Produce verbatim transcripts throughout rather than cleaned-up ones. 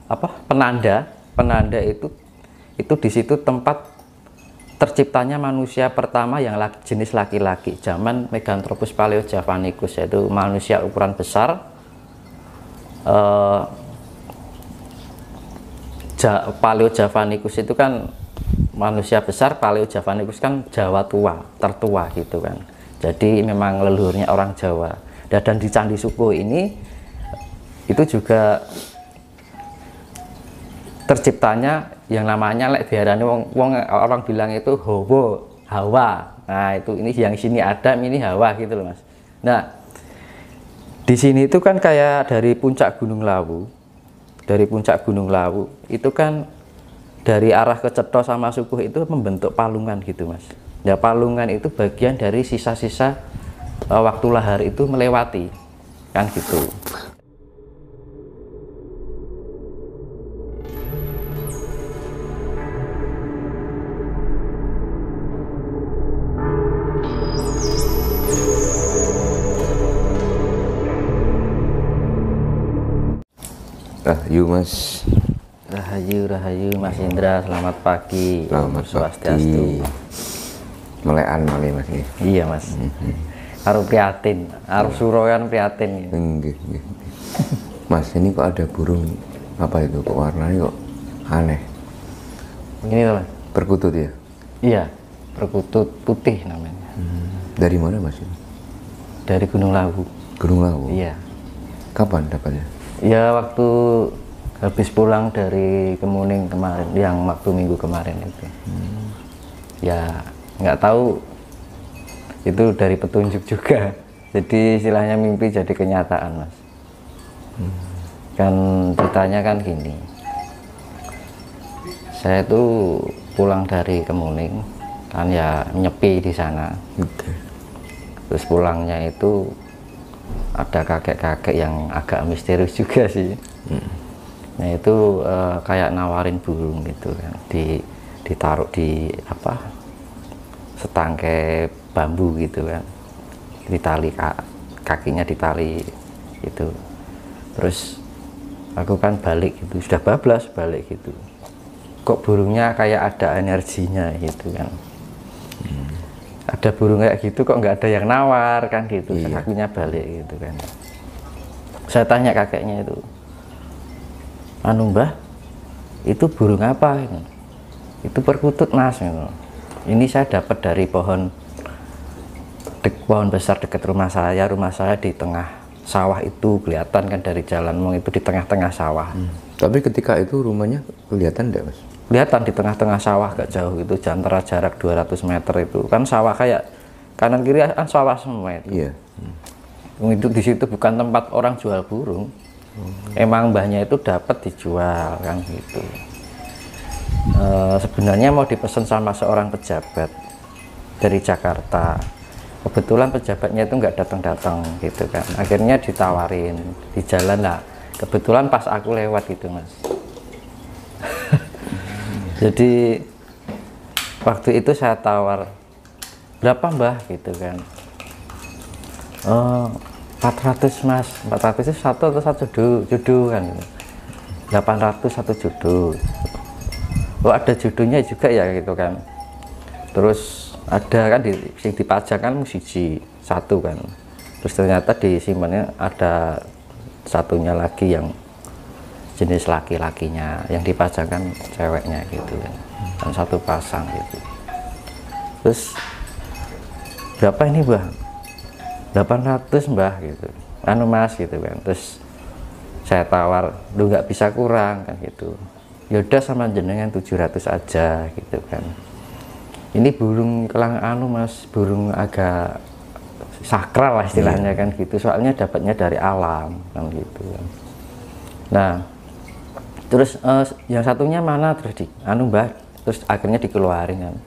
apa penanda penanda itu itu di situ tempat terciptanya manusia pertama yang laki, jenis laki-laki zaman Meganthropus paleojavanicus, yaitu manusia ukuran besar. uh, ja, Paleojavanicus itu kan manusia besar, Paleojavanicus kan Jawa tua, tertua gitu kan. Jadi memang leluhurnya orang Jawa. Dan di Candi Suko ini itu juga terciptanya yang namanya lek diarani wong, wong orang bilang itu Hawa, Hawa. Nah, itu ini yang sini Adam, ini Hawa gitu loh, Mas. Nah, di sini itu kan kayak dari puncak Gunung Lawu. Dari puncak Gunung Lawu itu kan dari arah ke Cetha sama Sukuh itu membentuk palungan gitu, Mas. Ya, palungan itu bagian dari sisa-sisa uh, waktu lahar itu melewati. Kan gitu. Rahayu Mas. Rahayu, rahayu Mas Indra, selamat pagi. Selamat pagi. Melekan malih Mas. Iya Mas. Mm-hmm. Karo prihatin, arep suroyan prihatin. Nggih, nggih. Mas, ini kok ada burung apa itu? Kok warnanya kok aneh? Ini loh Mas. Perkutut ya? Iya, perkutut putih namanya. Hmm. Dari mana Mas ini? Dari Gunung Lawu. Gunung Lawu? Iya. Kapan dapatnya? Ya waktu habis pulang dari Kemuning kemarin, yang waktu minggu kemarin itu. Hmm. Ya nggak tahu itu dari petunjuk juga. Jadi istilahnya mimpi jadi kenyataan, Mas. Hmm. Kan ceritanya kan gini. Saya itu pulang dari Kemuning, kan ya nyepi di sana. Okay. Terus pulangnya itu ada kakek-kakek yang agak misterius juga sih. Hmm. Nah itu uh, kayak nawarin burung gitu kan, di ditaruh di apa setangkai bambu gitu kan, ditali kakinya ditali gitu. Terus aku kan balik gitu, sudah bablas balik gitu, kok burungnya kayak ada energinya gitu kan. Hmm. Ada burung kayak gitu kok nggak ada yang nawar kan gitu. Iya. Kakinya balik gitu kan. Saya tanya kakeknya itu, anu Mbah, itu burung apa ini? Itu perkutut Mas gitu. Ini saya dapat dari pohon dek, pohon besar dekat rumah saya. Rumah saya di tengah sawah itu, kelihatan kan dari jalan itu di tengah-tengah sawah. Hmm. Tapi ketika itu rumahnya kelihatan enggak Mas? Kelihatan di tengah-tengah sawah, gak jauh itu, antara jarak dua ratus meter itu kan sawah, kayak kanan kiri kan sawah semua itu. Iya. Hmm. Itu di situ bukan tempat orang jual burung. Hmm. Emang mbahnya itu dapat dijual kan gitu. E, sebenarnya mau dipesan sama seorang pejabat dari Jakarta. Kebetulan pejabatnya itu nggak datang-datang gitu kan. Akhirnya ditawarin di jalan lah. Kebetulan pas aku lewat gitu Mas. Jadi waktu itu saya tawar, berapa Mbah gitu kan. Oh, empat ratus Mas, empat ratus itu satu atau satu judu, judu kan. delapan ratus satu judu. Oh ada judunya juga ya gitu kan. Terus ada kan di dipajang kan musisi satu kan. Terus ternyata di simpannya ada satunya lagi yang jenis laki-lakinya, yang dipajangkan ceweknya gitu kan, dan satu pasang gitu. Terus berapa ini Mbah? delapan ratus Mbah gitu, anu Mas gitu kan. Terus saya tawar, lu nggak bisa kurang kan gitu. Yaudah sama jenengan tujuh ratus aja gitu kan. Ini burung kelang anu Mas, burung agak sakral lah istilahnya kan gitu, soalnya dapatnya dari alam kan gitu kan. Nah terus uh, yang satunya mana, terus di anu Mbah, terus akhirnya dikeluarin kan.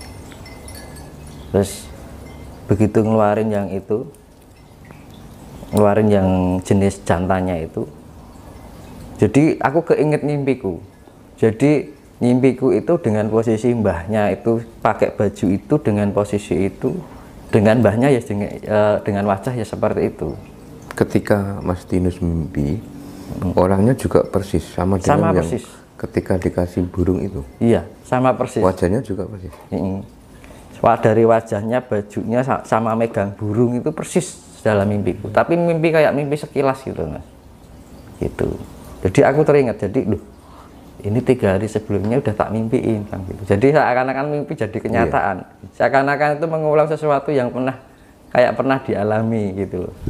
Terus begitu ngeluarin yang itu, ngeluarin yang jenis jantannya itu, jadi aku keinget mimpiku. Jadi mimpiku itu dengan posisi mbahnya itu pakai baju itu, dengan posisi itu, dengan mbahnya ya dengan, uh, dengan wajah ya seperti itu. Ketika Mas Tinus mimpi, Orangnya juga persis sama dengan Sama yang persis. ketika dikasih burung itu. Iya, sama persis. Wajahnya juga persis. Mm. Wah, dari wajahnya, bajunya sama megang burung itu persis dalam mimpiku. Tapi mimpi kayak mimpi sekilas gitu, Mas. Gitu. Jadi aku teringat, jadi loh, ini tiga hari sebelumnya udah tak mimpiin kan gitu. Jadi seakan-akan mimpi jadi kenyataan. Yeah. Seakan-akan itu mengulang sesuatu yang pernah kayak pernah dialami gitu loh.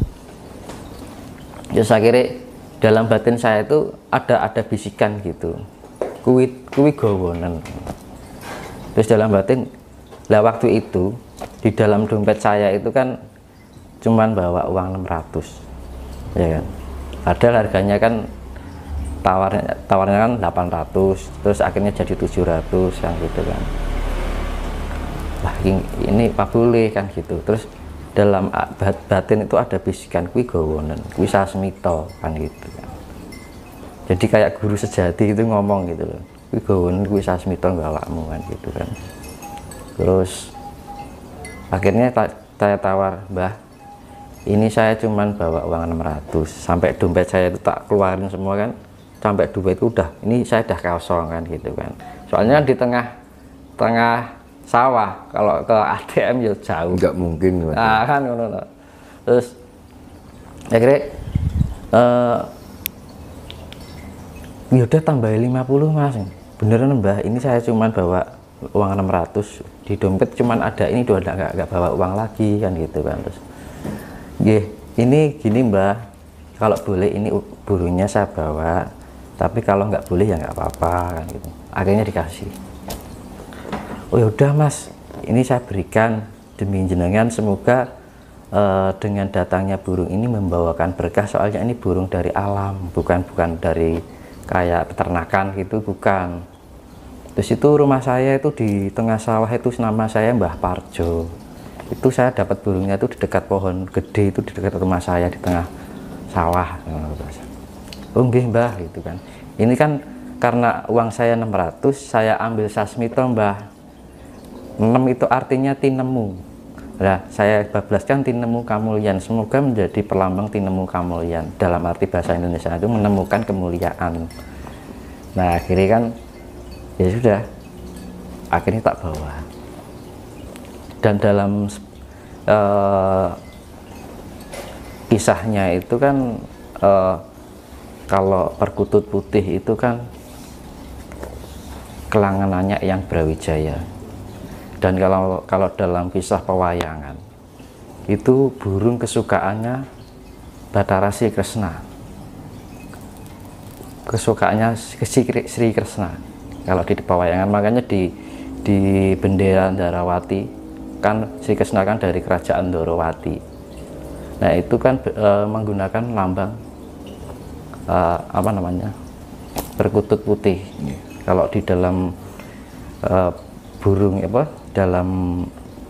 Ya saya kira dalam batin saya itu ada ada bisikan gitu. Kuwi kuwi gowonen. Terus dalam batin, lah waktu itu di dalam dompet saya itu kan cuman bawa uang enam ratus. Ya kan. Padahal harganya kan tawarnya tawarnya kan delapan ratus, terus akhirnya jadi tujuh ratus kan gitu kan. Wah, ini, ini Pak boleh kan gitu. Terus dalam batin itu ada bisikan kuwi gowonen, kuwi sasmita kan gitu kan. Jadi kayak guru sejati itu ngomong gitu loh. Kuwi gowonen kuwi sasmita gawakmu kan gitu kan. Terus akhirnya saya tawar, "Mbah, ini saya cuman bawa uang enam ratus." Sampai dompet saya itu tak keluarin semua kan. Sampai dompet itu udah, ini saya udah kosong kan gitu kan. Soalnya di tengah tengah sawah, kalau ke A T M ya jauh. Nggak mungkin. Nah kan ngono. Terus akhirnya uh, ya udah tambahin lima puluh Mas. Beneran Mbah, ini saya cuman bawa uang enam ratus, di dompet cuman ada ini, udah nggak nggak bawa uang lagi kan gitu kan. Terus nggih, ini gini Mbah, kalau boleh ini burungnya saya bawa, tapi kalau nggak boleh ya nggak apa-apa kan gitu. Akhirnya dikasih. Oh ya udah Mas, ini saya berikan demi jenengan, semoga uh, dengan datangnya burung ini membawakan berkah. Soalnya ini burung dari alam, bukan bukan dari kayak peternakan gitu, bukan. Terus itu rumah saya itu di tengah sawah, itu nama saya Mbah Parjo. Itu saya dapat burungnya itu di dekat pohon gede, itu di dekat rumah saya di tengah sawah. Oh nggih Mbah gitu kan. Ini kan karena uang saya enam ratus, saya ambil sasmito Mbah. enam itu artinya tinemu. Nah, saya bablaskan tinemu kamulyan, semoga menjadi perlambang tinemu kamulyan. Dalam arti bahasa Indonesia itu menemukan kemuliaan. Nah, akhirnya kan ya sudah, akhirnya tak bawa. Dan dalam uh, kisahnya itu kan uh, kalau perkutut putih itu kan kelanganannya yang Brawijaya. Dan kalau kalau dalam kisah pewayangan itu burung kesukaannya Bathara Sri Kresna, kesukaannya Sri Kresna kalau di pewayangan. Makanya di di bendera Ndarawati kan Sri Kresna kan dari kerajaan Ndarawati. Nah itu kan e, menggunakan lambang e, apa namanya, perkutut putih. Kalau di dalam e, burung apa dalam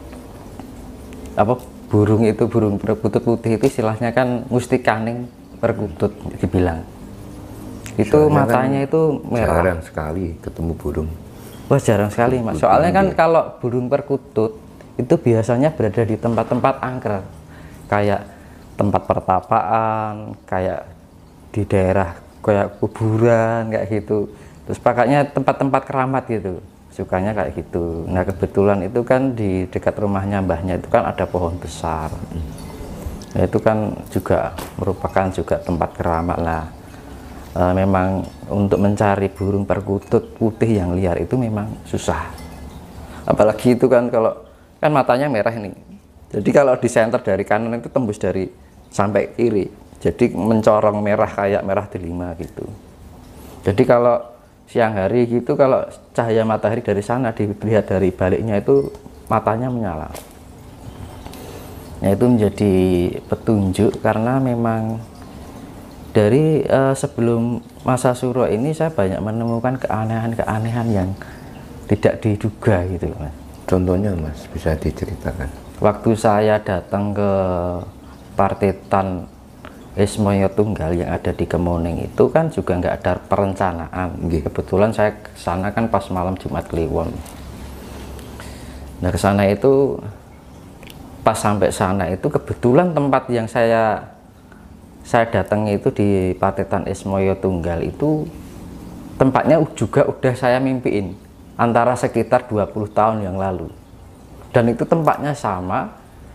apa burung itu, burung perkutut putih itu istilahnya kan mustikaning perkutut dibilang. Itu soalnya matanya kan itu merah. Jarang sekali ketemu burung. Wah jarang sekali Mas. Soalnya kan kalau burung perkutut itu biasanya berada di tempat-tempat angker, kayak tempat pertapaan, kayak di daerah kayak kuburan kayak gitu. Terus pakainya tempat-tempat keramat gitu. Sukanya kayak gitu. Nah kebetulan itu kan di dekat rumahnya mbahnya itu kan ada pohon besar. Nah, itu kan juga merupakan juga tempat keramat lah. E, memang untuk mencari burung perkutut putih yang liar itu memang susah. Apalagi itu kan kalau kan matanya merah ini. Jadi kalau di center dari kanan itu tembus dari sampai kiri. Jadi mencorong merah kayak merah delima gitu. Jadi kalau siang hari gitu, kalau cahaya matahari dari sana dilihat dari baliknya itu matanya menyala. Nah itu menjadi petunjuk karena memang dari uh, sebelum masa Suro ini saya banyak menemukan keanehan-keanehan yang tidak diduga gitu Mas. Contohnya Mas, bisa diceritakan? Waktu saya datang ke Partetan Ismoyo Tunggal yang ada di Kemuning itu kan juga nggak ada perencanaan. Gih. Kebetulan saya kesana kan pas malam Jumat Kliwon. Nah kesana itu pas sampai sana itu kebetulan tempat yang saya saya datang itu di Patetan Ismoyo Tunggal itu tempatnya juga udah saya mimpiin antara sekitar dua puluh tahun yang lalu, dan itu tempatnya sama,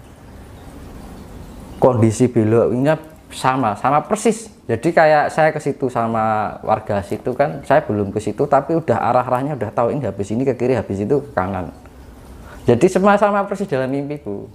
kondisi beloknya sama sama persis. Jadi kayak saya ke situ sama warga situ kan, saya belum ke situ tapi udah arah-arahnya udah tahu ini habis ini ke kiri, habis itu ke kanan. Jadi semua sama persis dalam mimpiku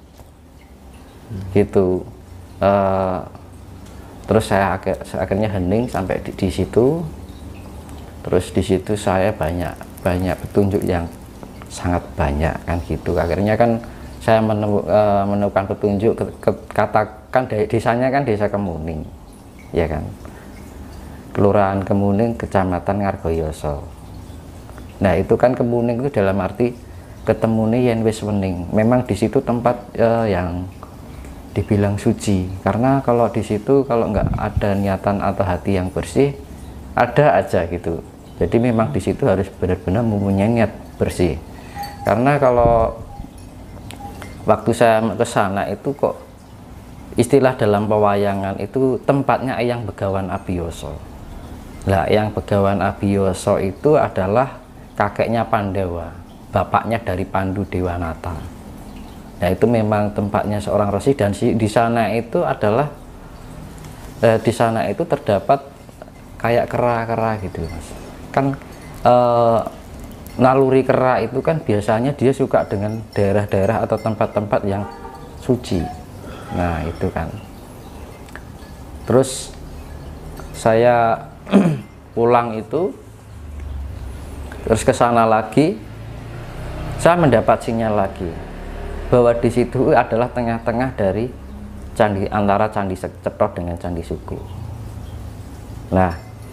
gitu. Uh, terus saya akhir, akhirnya hening sampai di, di situ. Terus di situ saya banyak banyak petunjuk yang sangat banyak kan gitu. Akhirnya kan saya menemu, uh, menemukan petunjuk ke, ke, katakan desanya kan desa Kemuning, ya kan, Kelurahan Kemuning, Kecamatan Ngargoyoso. Nah itu kan Kemuning itu dalam arti ketemune yen wis wening. Memang di situ tempat uh, yang dibilang suci, karena kalau di situ kalau nggak ada niatan atau hati yang bersih, ada aja gitu. Jadi memang di situ harus benar-benar mempunyai niat bersih. Karena kalau waktu saya ke sana itu kok istilah dalam pewayangan itu tempatnya Eyang Begawan Abiyoso. Nah, Eyang Begawan Abiyoso itu adalah kakeknya Pandawa, bapaknya dari Pandu Dewanata. Nah itu memang tempatnya seorang resi, dan di sana itu adalah eh, di sana itu terdapat kayak kera-kera gitu mas. Kan eh, naluri kera itu kan biasanya dia suka dengan daerah-daerah atau tempat-tempat yang suci. Nah itu kan. Terus saya pulang itu, terus ke sana lagi, saya mendapat sinyal lagi bahwa di situ adalah tengah-tengah dari candi, antara Candi Cetha dengan Candi Suko. Nah,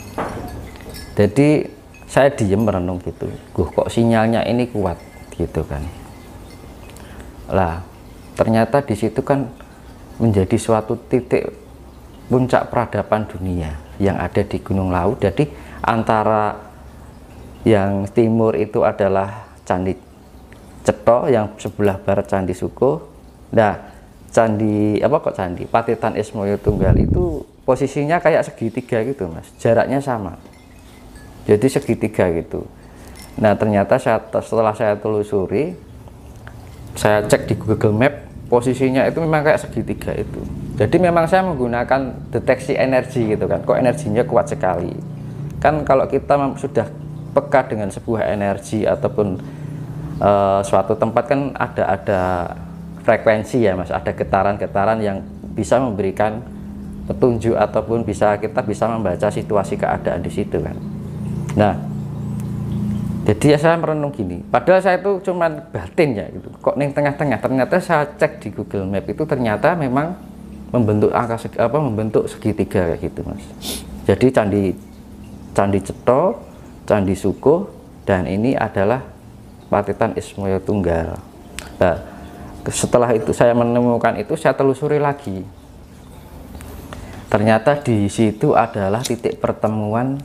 jadi saya diem merenung gitu, Guh, kok sinyalnya ini kuat gitu kan. Lah, ternyata di situ kan menjadi suatu titik puncak peradaban dunia yang ada di Gunung Lawu. Jadi antara yang timur itu adalah Candi Cetha, yang sebelah barat Candi Suko. Nah, candi apa kok candi Patetan Ismoyo Tunggal itu posisinya kayak segitiga gitu mas, jaraknya sama, jadi segitiga gitu. Nah ternyata saya, setelah saya telusuri, saya cek di Google Map, posisinya itu memang kayak segitiga itu. Jadi memang saya menggunakan deteksi energi gitu kan, kok energinya kuat sekali kan. Kalau kita sudah peka dengan sebuah energi ataupun Uh, suatu tempat kan ada ada frekuensi ya mas, ada getaran-getaran yang bisa memberikan petunjuk ataupun bisa kita bisa membaca situasi keadaan di situ kan. Nah jadi ya saya merenung gini, padahal saya itu cuman batin ya gitu, kok nih tengah-tengah. Ternyata saya cek di Google Map itu ternyata memang membentuk angka segi, apa membentuk segitiga kayak gitu mas. Jadi candi Candi Cetha, Candi Suko, dan ini adalah Patetan Ismoyo Tunggal. Nah, setelah itu saya menemukan itu, saya telusuri lagi. Ternyata di situ adalah titik pertemuan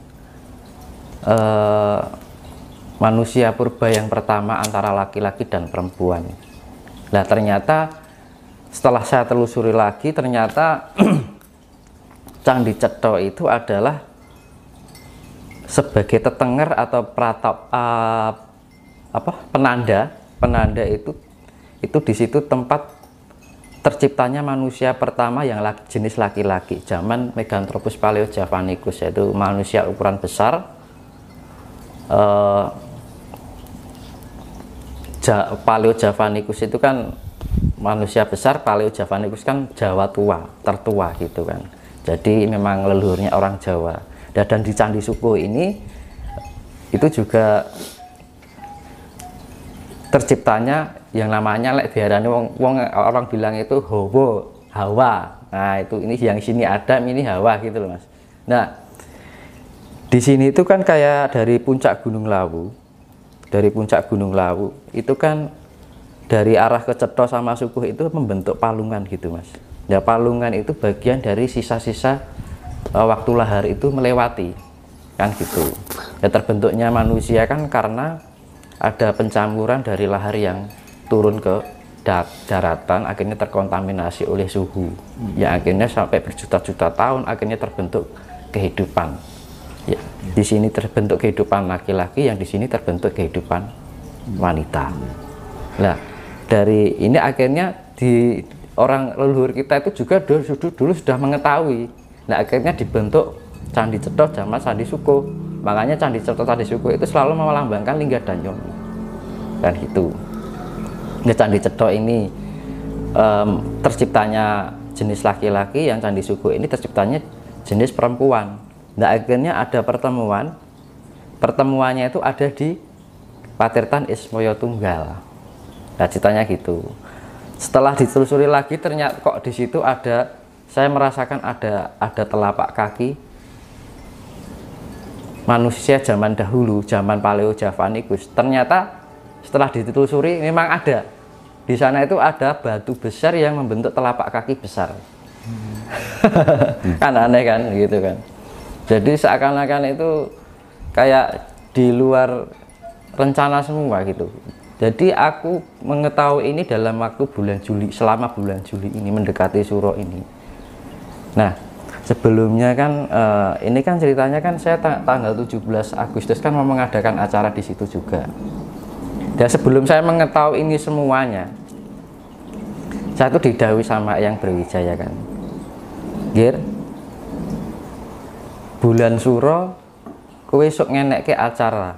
eh, manusia purba yang pertama antara laki-laki dan perempuan. Nah, ternyata setelah saya telusuri lagi, ternyata Candi Cetha itu adalah sebagai tetenger atau pratap uh, apa penanda penanda itu itu di situ tempat terciptanya manusia pertama yang laki, jenis laki-laki zaman Meganthropus paleojavanicus, yaitu manusia ukuran besar. uh, ja, Paleojavanicus itu kan manusia besar, Paleojavanicus kan Jawa tua, tertua gitu kan. Jadi memang leluhurnya orang Jawa. Dan di Candi Suko ini itu juga terciptanya yang namanya lek diarani wong, wong orang bilang itu Hawa, Hawa. Nah, itu ini yang sini Adam, ini Hawa gitu loh, Mas. Nah, di sini itu kan kayak dari puncak Gunung Lawu. Dari puncak Gunung Lawu itu kan dari arah ke Cetha sama Suko itu membentuk palungan gitu, Mas. Nah, palungan itu bagian dari sisa-sisa uh, waktu lahar itu melewati kan gitu. Ya, terbentuknya manusia kan karena ada pencampuran dari lahar yang turun ke daratan akhirnya terkontaminasi oleh suhu, hmm. ya akhirnya sampai berjuta-juta tahun akhirnya terbentuk kehidupan. Ya, hmm. di sini terbentuk kehidupan laki-laki, yang di sini terbentuk kehidupan wanita. Nah, dari ini akhirnya di orang leluhur kita itu juga dulu, dulu sudah mengetahui. Nah, akhirnya dibentuk Candi Cetha zaman Candi Suko. Makanya Candi Cetha Candi Suko itu selalu melambangkan Lingga dan Yomi. Dan itu. Nah, Candi Cetha ini um, terciptanya jenis laki-laki, yang Candi Suko ini terciptanya jenis perempuan. Nah, akhirnya ada pertemuan. Pertemuannya itu ada di Patirtan Ismaya Tunggal. Nah, ceritanya gitu. Setelah ditelusuri lagi, ternyata kok di situ ada, saya merasakan ada ada telapak kaki manusia zaman dahulu, zaman Paleo Javanicus. Ternyata setelah ditelusuri memang ada. Di sana itu ada batu besar yang membentuk telapak kaki besar. Hmm. Kan aneh kan, gitu kan. Jadi seakan-akan itu kayak di luar rencana semua gitu. Jadi aku mengetahui ini dalam waktu bulan Juli, selama bulan Juli ini mendekati Suro ini. Nah, sebelumnya kan uh, ini kan ceritanya kan saya tanggal tujuh belas Agustus kan mau mengadakan acara di situ juga. Dan sebelum saya mengetahui ini semuanya, saya tuh didhawuhi sama Eyang Brawijaya kan, Gir, bulan Suro kowe sok ngenekke acara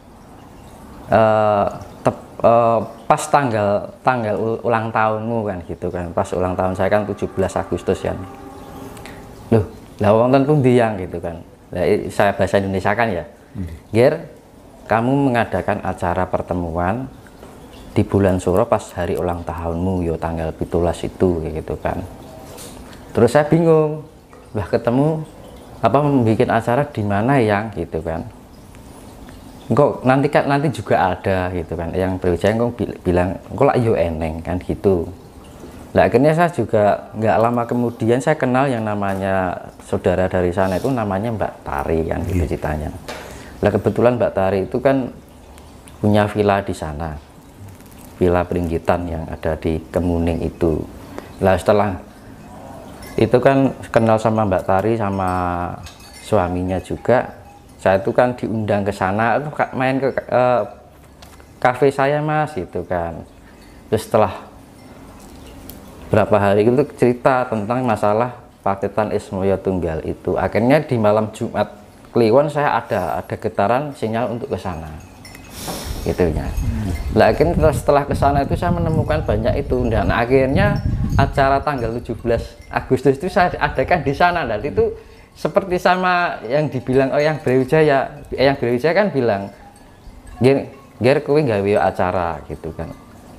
uh, tep, uh, pas tanggal tanggal ulang tahunmu kan gitu kan, pas ulang tahun saya kan tujuh belas Agustus kan. Loh, lah wonten pundi yang gitu kan. Nah, saya bahasa Indonesia kan ya. Hmm. Gir, kamu mengadakan acara pertemuan di bulan Suro pas hari ulang tahunmu, yo tanggal pitulas itu gitu kan. Terus saya bingung, lah ketemu apa membuat acara di mana yang gitu kan. Kok nanti kan nanti juga ada gitu kan. Yang Brawijaya kok bilang kok lah yo eneng kan gitu. Nah, akhirnya saya juga nggak lama kemudian saya kenal yang namanya saudara dari sana itu namanya Mbak Tari kan gitu ceritanya. Nah, kebetulan Mbak Tari itu kan punya villa di sana, Villa Pringgitan yang ada di Kemuning itu. Nah, setelah itu kan kenal sama Mbak Tari sama suaminya juga, saya itu kan diundang ke sana, main ke uh, kafe saya mas gitu kan. Terus setelah berapa hari itu cerita tentang masalah Patirtan Ismaya Tunggal itu, akhirnya di malam Jumat Kliwon saya ada ada getaran sinyal untuk ke sana gitu ya. Nah, akhirnya setelah ke sana itu saya menemukan banyak itu, dan akhirnya acara tanggal tujuh belas Agustus itu saya adakan di sana. Dan itu seperti sama yang dibilang oh yang Brawijaya, yang Brawijaya kan bilang Ger, ger kowe gawe acara gitu kan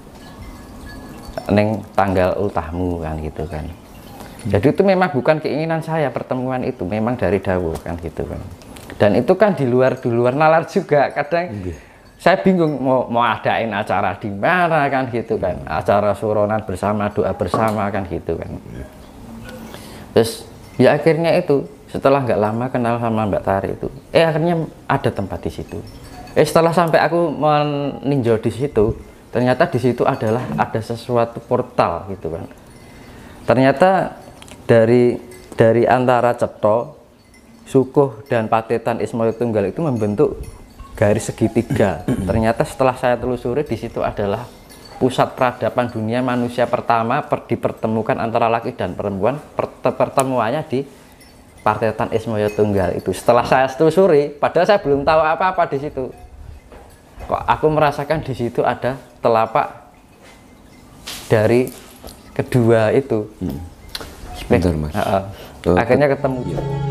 neng tanggal ultahmu kan gitu kan. Jadi itu memang bukan keinginan saya, pertemuan itu memang dari dawuh kan gitu kan. Dan itu kan di luar di luar nalar juga. Kadang okay. saya bingung mau mau adain acara di mana kan gitu kan. Acara suronan bersama, doa bersama kan gitu kan. Terus ya akhirnya itu setelah nggak lama kenal sama Mbak Tari itu, eh akhirnya ada tempat di situ. Eh setelah sampai aku meninjau di situ, ternyata di situ adalah ada sesuatu portal gitu kan. Ternyata dari dari antara Cetha, Sukuh dan Patirtan Ismaya Tunggal itu membentuk garis segitiga. Ternyata setelah saya telusuri di situ adalah pusat peradaban dunia manusia pertama per, dipertemukan antara laki dan perempuan. Per, pertemuannya di Patirtan Ismaya Tunggal itu. Setelah saya telusuri, padahal saya belum tahu apa-apa di situ. Kok aku merasakan di situ ada telapak dari kedua itu. Hmm. Bentar, Mas. Uh, uh. Akhirnya ketemu.